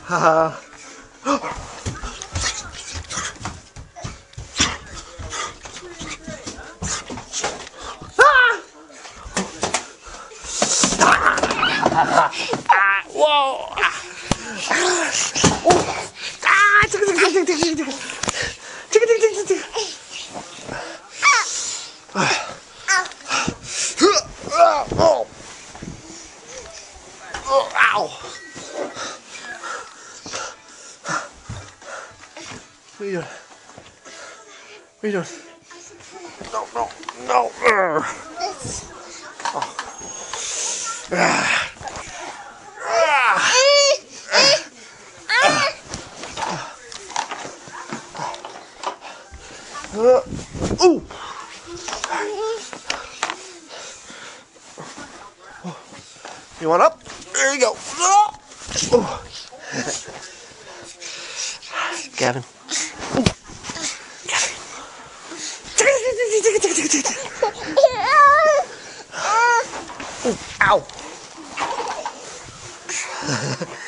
Whoa! Ow! What are you doing? What are you doing? No, no, no. Oh. Ooh. You want up? There you go. Oh. Gavin. Ooh. Gavin. Ooh. Ow.